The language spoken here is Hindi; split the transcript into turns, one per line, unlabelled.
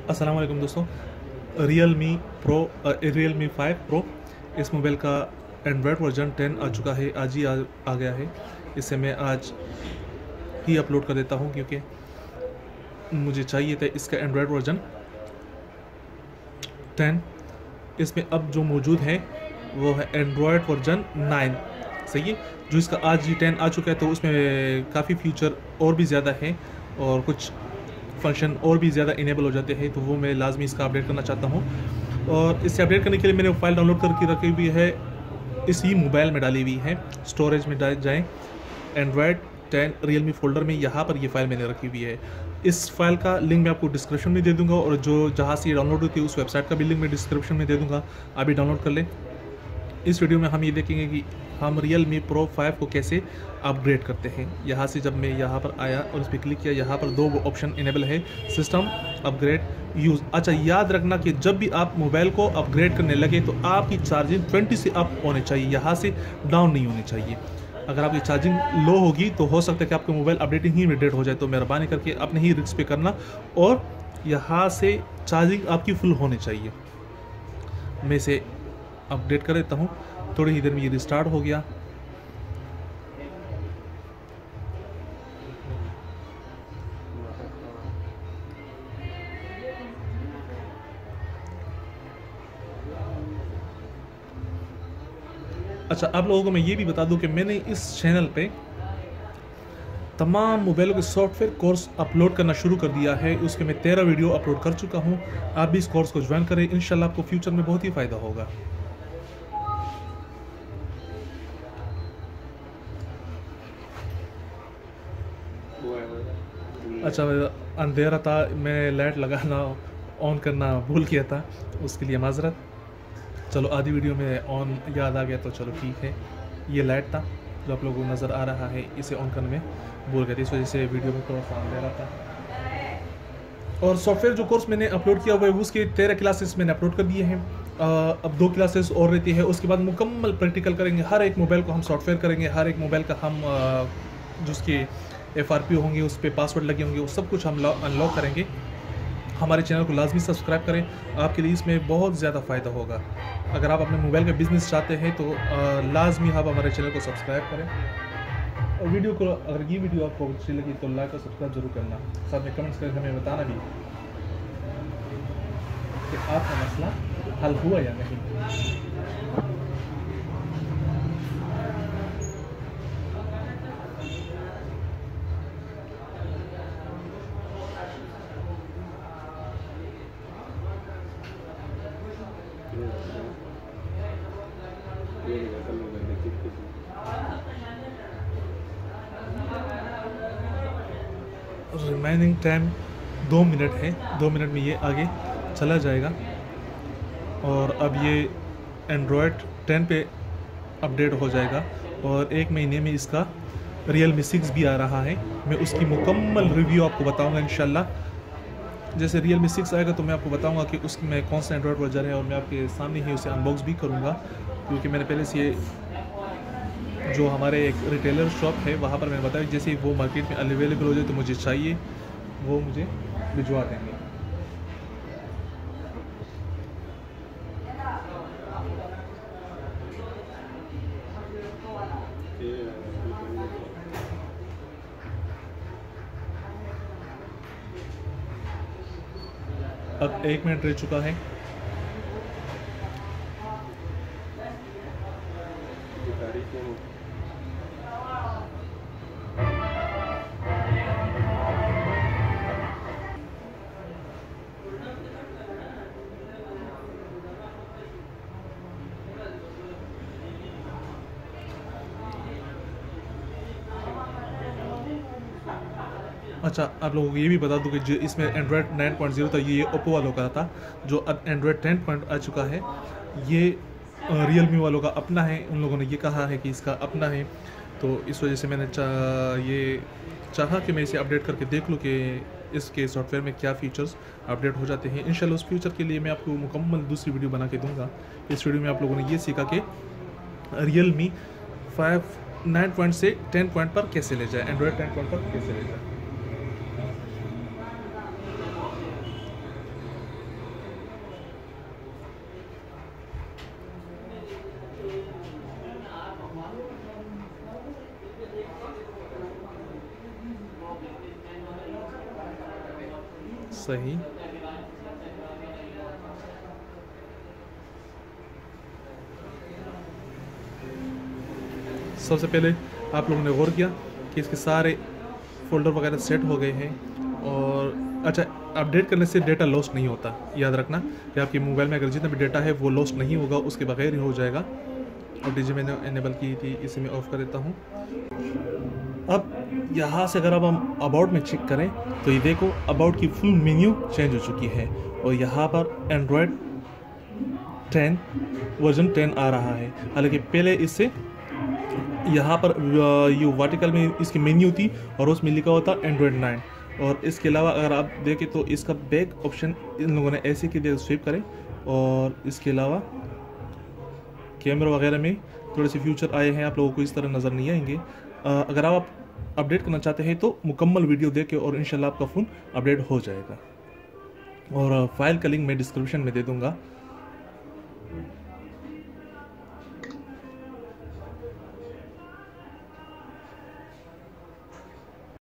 अस्सलाम वालेकुम दोस्तों। रियल मी 5 प्रो इस मोबाइल का एंड्रॉयड वर्जन 10 आ चुका है। आज ही आ गया है। इसे मैं आज ही अपलोड कर देता हूँ क्योंकि मुझे चाहिए था इसका एंड्रॉयड वर्जन 10। इसमें अब जो मौजूद है वो है एंड्रॉयड वर्जन 9। सही है। जो इसका आज ही 10 आ चुका है तो उसमें काफ़ी फीचर और भी ज़्यादा है और कुछ फंक्शन और भी ज़्यादा इनेबल हो जाते हैं, तो वो मैं लाजमी इसका अपडेट करना चाहता हूँ। और इसे अपडेट करने के लिए मैंने फाइल डाउनलोड करके रखी हुई है, इसी मोबाइल में डाली हुई है। स्टोरेज में जाएँ, एंड्रॉयड 10 रियलमी फोल्डर में यहाँ पर ये फाइल मैंने रखी हुई है। इस फाइल का लिंक मैं आपको डिस्क्रिप्शन में दे दूँगा और जो जहाँ से ये डाउनलोड होती है उस वेबसाइट का भी लिंक मैं डिस्क्रिप्शन में दे दूँगा। अभी डाउनलोड कर लें। इस वीडियो में हम ये देखेंगे कि हम रियलमी प्रो 5 को कैसे अपग्रेड करते हैं। यहाँ से जब मैं यहाँ पर आया और इस पर क्लिक किया, यहाँ पर दो ऑप्शन इनेबल है, सिस्टम अपग्रेड यूज़। अच्छा, याद रखना कि जब भी आप मोबाइल को अपग्रेड करने लगे तो आपकी चार्जिंग 20 से अप होनी चाहिए, यहाँ से डाउन नहीं होनी चाहिए। अगर आपकी चार्जिंग लो होगी तो हो सकता है कि आपका मोबाइल अपडेटिंग ही में डेड हो जाए। तो मेहरबानी करके अपने ही रिस्क पे करना और यहाँ से चार्जिंग आपकी फुल होनी चाहिए। मैं इसे अपडेट कर देता हूँ। थोड़ी ही देर में ये रिस्टार्ट हो गया। अच्छा, आप लोगों को मैं ये भी बता दूं कि मैंने इस चैनल पे तमाम मोबाइलों के सॉफ्टवेयर कोर्स अपलोड करना शुरू कर दिया है। उसके मैं 13 वीडियो अपलोड कर चुका हूँ। आप भी इस कोर्स को ज्वाइन करें, इंशाल्लाह आपको फ्यूचर में बहुत ही फ़ायदा होगा। अच्छा, अंधेरा था, मैं लाइट लगाना ऑन करना भूल किया था, उसके लिए माजरत। चलो, आधी वीडियो में ऑन याद आ गया तो चलो ठीक है। ये लाइट था जो आप लोगों को नज़र आ रहा है, इसे ऑन करने में भूल गया था, इस वजह से वीडियो में थोड़ा सा अंधेरा था। और सॉफ्टवेयर जो कोर्स मैंने अपलोड किया हुआ है उसके 13 क्लासेस मैंने अपलोड कर दिए हैं। अब 2 क्लासेस और रहती है, उसके बाद मुकम्मल प्रैक्टिकल करेंगे। हर एक मोबाइल को हम सॉफ्टवेयर करेंगे, हर एक मोबाइल का हम जिसके FRP होंगे, उस पर पासवर्ड लगे होंगे, वो सब कुछ हम अनलॉक करेंगे। हमारे चैनल को लाजमी सब्सक्राइब करें, आपके लिए इसमें बहुत ज़्यादा फ़ायदा होगा। अगर आप अपने मोबाइल का बिज़नेस चाहते हैं तो लाजमी आप हमारे चैनल को सब्सक्राइब करें। और वीडियो को, अगर ये वीडियो आपको अच्छी लगी तो लाइक और सब्सक्राइब जरूर करना। साथ में कमेंट्स करके हमें बताना भी कि आपका मसला हल हुआ या नहीं। रिमेनिंग टाइम 2 मिनट है। 2 मिनट में ये आगे चला जाएगा और अब ये एंड्रॉयड 10 पे अपडेट हो जाएगा और 1 महीने में इसका रियलमी 6 भी आ रहा है। मैं उसकी मुकम्मल रिव्यू आपको बताऊंगा इंशाल्लाह। जैसे रियलमी 6 आएगा तो मैं आपको बताऊंगा कि उसमें कौन सा एंड्रॉयड वर्जन है और मैं आपके सामने ही उसे अनबॉक्स भी करूंगा, क्योंकि मैंने पहले से ये जो हमारे एक रिटेलर शॉप है वहाँ पर मैंने बताया जैसे ही वो मार्केट में अवेलेबल हो जाए तो मुझे चाहिए, वो मुझे भिजवा देंगे। अब 1 मिनट रह चुका है। अच्छा, आप लोगों को ये भी बता दूं कि जो इसमें एंड्रॉयड 9.0 था ये ओप्पो वालों का था। जो अब एंड्रॉयड 10 पॉइंट आ चुका है ये रियलमी वालों का अपना है। उन लोगों ने ये कहा है कि इसका अपना है, तो इस वजह से मैंने चाहा कि मैं इसे अपडेट करके देख लूँ कि इसके सॉफ्टवेयर में क्या फ़ीचर्स अपडेट हो जाते हैं। इंशाल्लाह उस फ्यूचर के लिए मैं आपको मुकम्मल दूसरी वीडियो बना के दूँगा। इस वीडियो में आप लोगों ने ये सीखा कि रियलमी 5 9 पॉइंट से 10 पॉइंट पर कैसे ले जाए, एंड्रॉयड 10 पॉइंट पर कैसे ले जाए। सही। सबसे पहले आप लोगों ने गौर किया कि इसके सारे फोल्डर वगैरह सेट हो गए हैं। और अच्छा, अपडेट करने से डेटा लॉस्ट नहीं होता, याद रखना कि आपके मोबाइल में अगर जितना भी डेटा है वो लॉस्ट नहीं होगा, उसके बगैर ही हो जाएगा। और डीजे मैंने इनेबल की थी, इसे मैं ऑफ कर देता हूँ। अब यहाँ से अगर अब हम अबाउट में चेक करें तो ये देखो अबाउट की फुल मेन्यू चेंज हो चुकी है और यहाँ पर एंड्रॉयड 10 वर्जन 10 आ रहा है। हालांकि पहले इससे यहाँ पर ये वर्टिकल में इसकी मेन्यू थी और उसमें लिखा हुआ था एंड्रॉयड 9। और इसके अलावा अगर आप देखें तो इसका बैक ऑप्शन इन लोगों ने ऐसे की जगह स्वीप करें। और इसके अलावा कैमरा वगैरह में थोड़े से फीचर आए हैं, आप लोगों को इस तरह नज़र नहीं आएंगे। अगर आप अपडेट करना चाहते हैं तो मुकम्मल वीडियो देखें और इंशाल्लाह आपका फ़ोन अपडेट हो जाएगा। और फाइल का लिंक मैं डिस्क्रिप्शन में दे दूँगा।